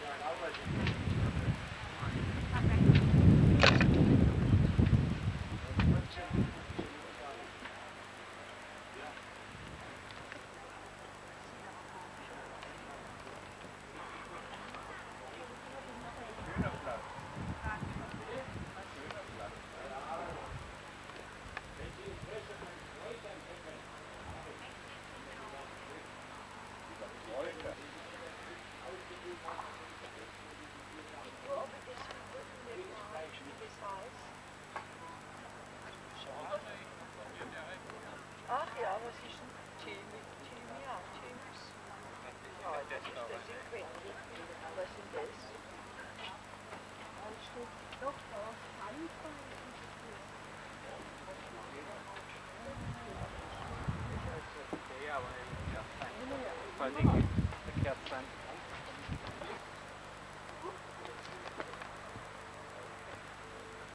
Ach ja, was ist denn Chemie? Ja, Chemis. Ja, das ist das in Quentin. Was ist das? Dann steht doch auf Anfang. Ja, aber vor allem verkehrt sein.